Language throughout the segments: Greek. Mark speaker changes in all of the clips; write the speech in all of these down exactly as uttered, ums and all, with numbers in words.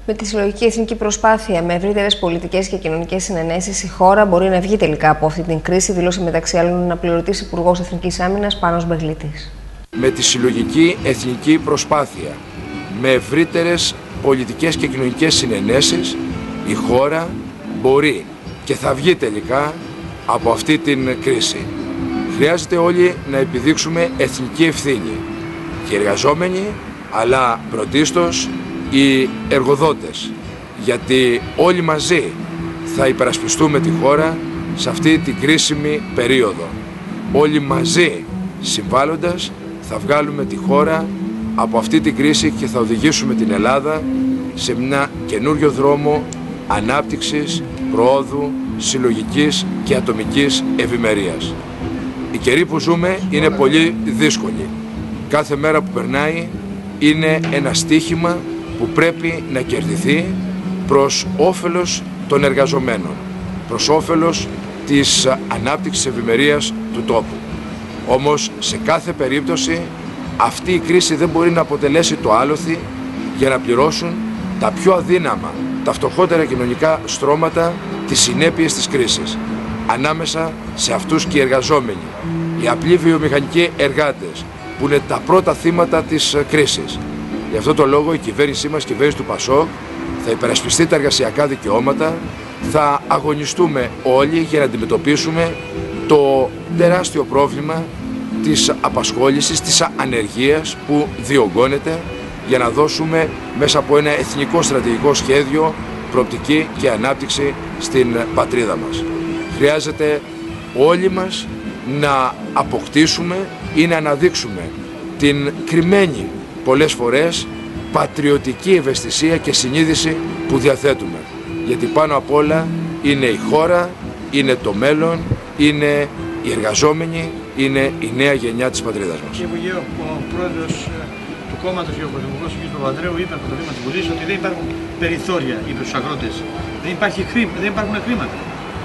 Speaker 1: Με τη συλλογική εθνική προσπάθεια, με ευρύτερες πολιτικές και κοινωνικές συνενέσεις, η χώρα μπορεί να βγει τελικά από αυτή την κρίση, δήλωσε μεταξύ άλλων ο αναπληρωτής Υπουργός Εθνικής Άμυνας Πάνος Μπεγλίτης.
Speaker 2: Με τη συλλογική εθνική προσπάθεια, με ευρύτερες πολιτικές και κοινωνικές συνενέσεις, η χώρα μπορεί και θα βγει τελικά από αυτή την κρίση. Χρειάζεται όλοι να επιδείξουμε εθνική ευθύνη. Και οι εργαζόμενοι, αλλά πρωτίστως οι εργοδότες. Γιατί όλοι μαζί θα υπερασπιστούμε τη χώρα σε αυτή την κρίσιμη περίοδο. Όλοι μαζί συμβάλλοντας θα βγάλουμε τη χώρα από αυτή την κρίση και θα οδηγήσουμε την Ελλάδα σε ένα καινούριο δρόμο ανάπτυξης, προόδου, συλλογικής και ατομικής ευημερίας. Οι καιροί που ζούμε είναι πολύ δύσκολοι. Κάθε μέρα που περνάει είναι ένα στίχημα που πρέπει να κερδιθεί προς όφελος των εργαζομένων, προς όφελος της ανάπτυξης ευημερίας του τόπου. Όμως σε κάθε περίπτωση αυτή η κρίση δεν μπορεί να αποτελέσει το άλοθη για να πληρώσουν τα πιο αδύναμα, τα φτωχότερα κοινωνικά στρώματα τις συνέπειες της κρίσης. Ανάμεσα σε αυτούς και οι εργαζόμενοι, οι απλοί βιομηχανικοί εργάτες, που είναι τα πρώτα θύματα της κρίσης. Γι' αυτό το λόγο η κυβέρνησή μας, η κυβέρνηση του ΠΑΣΟΚ, θα υπερασπιστεί τα εργασιακά δικαιώματα, θα αγωνιστούμε όλοι για να αντιμετωπίσουμε το τεράστιο πρόβλημα της απασχόλησης, της ανεργίας που διωγγώνεται, για να δώσουμε μέσα από ένα εθνικό στρατηγικό σχέδιο προοπτική και ανάπτυξη στην πατρίδα μας. Χρειάζεται όλοι μας να αποκτήσουμε ή να αναδείξουμε την κρυμμένη πολλές φορές πατριωτική ευαισθησία και συνείδηση που διαθέτουμε. Γιατί πάνω απ' όλα είναι η χώρα, είναι το μέλλον, είναι οι εργαζόμενοι, είναι η νέα γενιά της πατρίδας μας.
Speaker 3: Κύριε Υπουργέ, ο πρόεδρος του κόμματος και ο πρωθυπουργός κ. Παπανδρέου είπε από το βήμα της Βουλής ότι δεν υπάρχουν περιθώρια, είπε στους αγρότες. Δεν, υπάρχει χρήμα, δεν υπάρχουν χρήματα.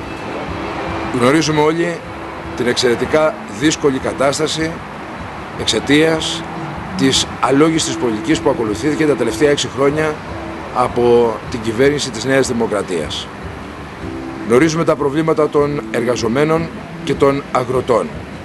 Speaker 2: Γνωρίζουμε όλοι την εξαιρετικά δύσκολη κατάσταση εξαιτίας της αλόγιστης πολιτικής που ακολουθήθηκε τα τελευταία έξι χρόνια από την κυβέρνηση της Νέας Δημοκρατίας. Γνωρίζουμε τα προβλήματα των εργαζομένων και των αγροτών.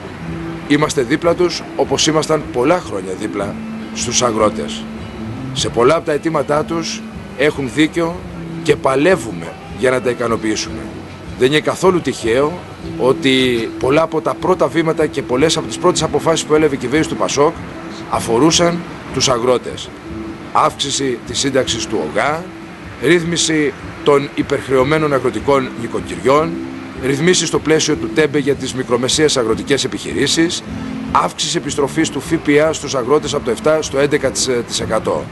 Speaker 2: Είμαστε δίπλα τους όπως ήμασταν πολλά χρόνια δίπλα στους αγρότες. Σε πολλά από τα αιτήματά τους έχουν δίκιο και παλεύουμε για να τα ικανοποιήσουμε. Δεν είναι καθόλου τυχαίο ότι πολλά από τα πρώτα βήματα και πολλές από τις πρώτες αποφάσεις που έλαβε η κυβέρνηση του ΠΑΣΟΚ αφορούσαν τους αγρότες. Αύξηση της σύνταξης του ΟΓΑ, ρύθμιση των υπερχρεωμένων αγροτικών νοικοκυριών, ρυθμίσεις στο πλαίσιο του ΤΕΜΠΕ για τις μικρομεσαίες αγροτικές επιχειρήσεις, αύξηση επιστροφής του ΦΠΑ στους αγρότες από το επτά στο έντεκα τοις εκατό.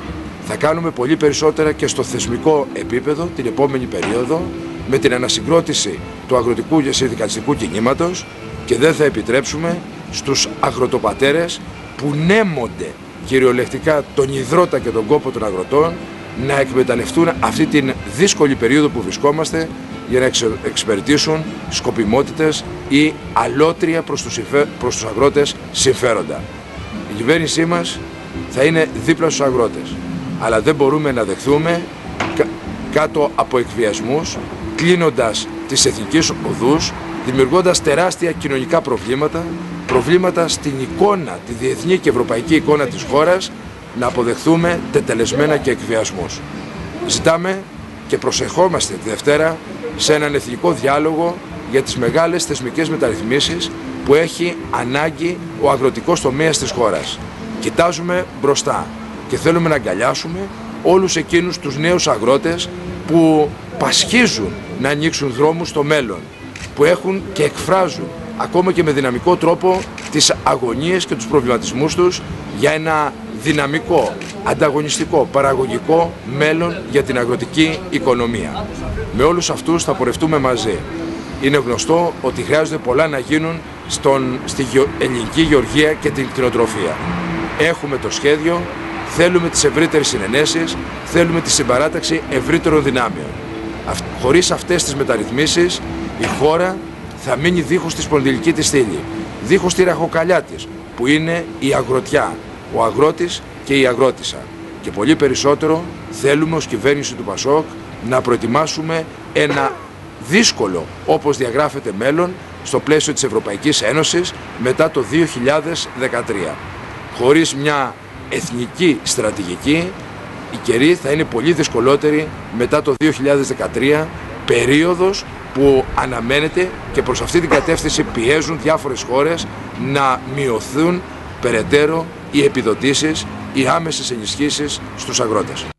Speaker 2: Θα κάνουμε πολύ περισσότερα και στο θεσμικό επίπεδο την επόμενη περίοδο με την ανασυγκρότηση του αγροτικού και συνδικαλιστικού κινήματος και δεν θα επιτρέψουμε στους αγροτοπατέρες που νέμονται κυριολεκτικά τον υδρότα και τον κόπο των αγροτών να εκμεταλλευτούν αυτή την δύσκολη περίοδο που βρισκόμαστε για να εξυπηρετήσουν σκοπιμότητες ή αλότρια προς τους, συμφε... προς τους αγρότες συμφέροντα. Η κυβέρνησή μας θα είναι δίπλα στους αγρότες, αλλά δεν μπορούμε να δεχθούμε κα... κάτω από εκβιασμούς, κλείνοντας τις εθνικές οδούς, δημιουργώντας τεράστια κοινωνικά προβλήματα, προβλήματα στην εικόνα, τη διεθνή και ευρωπαϊκή εικόνα της χώρας, να αποδεχθούμε τετελεσμένα και εκβιασμούς. Ζητάμε και προσεχόμαστε τη Δευτέρα σε έναν εθνικό διάλογο για τις μεγάλες θεσμικές μεταρρυθμίσεις που έχει ανάγκη ο αγροτικός τομέας της χώρας. Κοιτάζουμε μπροστά και θέλουμε να αγκαλιάσουμε όλους εκείνους τους νέους αγρότες που πασχίζουν να ανοίξουν δρόμους στο μέλλον, που έχουν και εκφράζουν ακόμα και με δυναμικό τρόπο τις αγωνίες και τους προβληματισμούς τους για ένα δυναμικό, ανταγωνιστικό, παραγωγικό μέλλον για την αγροτική οικονομία. Με όλους αυτούς θα πορευτούμε μαζί. Είναι γνωστό ότι χρειάζονται πολλά να γίνουν στον, στη ελληνική γεωργία και την κτηνοτροφία. Έχουμε το σχέδιο, θέλουμε τις ευρύτερες συνενέσεις, θέλουμε τη συμπαράταξη ευρύτερων δυνάμεων. Χωρίς αυτές τις μεταρρυθμίσεις η χώρα θα μείνει δίχως τη σπονδυλική της στήλη, δίχως τη ραχοκαλιά της, που είναι η αγροτιά, ο αγρότης και η αγρότισσα. και πολύ περισσότερο θέλουμε ως κυβέρνηση του Πασόκ να προετοιμάσουμε ένα δύσκολο, όπως διαγράφεται, μέλλον στο πλαίσιο της Ευρωπαϊκής Ένωσης μετά το δύο χιλιάδες δεκατρία. Χωρίς μια εθνική στρατηγική, η καιρή θα είναι πολύ δυσκολότερη μετά το δύο χιλιάδες δεκατρία, περίοδος που αναμένεται και προς αυτή την κατεύθυνση πιέζουν διάφορες χώρες να μειωθούν περαιτέρω οι επιδοτήσεις, οι άμεσες ενισχύσεις στους αγρότες.